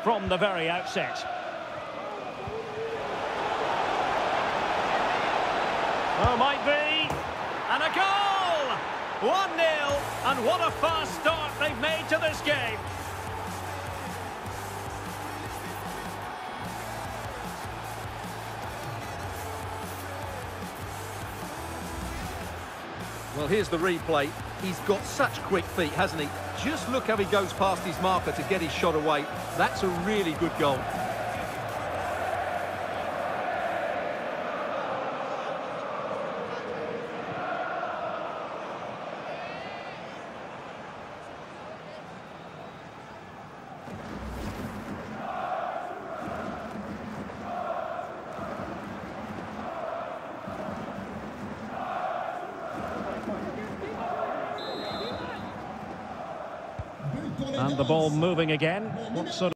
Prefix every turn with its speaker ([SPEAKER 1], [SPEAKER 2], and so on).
[SPEAKER 1] from the very outset. Oh, might be. And a goal! 1-0, and what a fast start they've made to this game.
[SPEAKER 2] Well, here's the replay. He's got such quick feet, hasn't he? Just look how he goes past his marker to get his shot away. That's a really good goal.
[SPEAKER 1] And the ball moving again. What sort of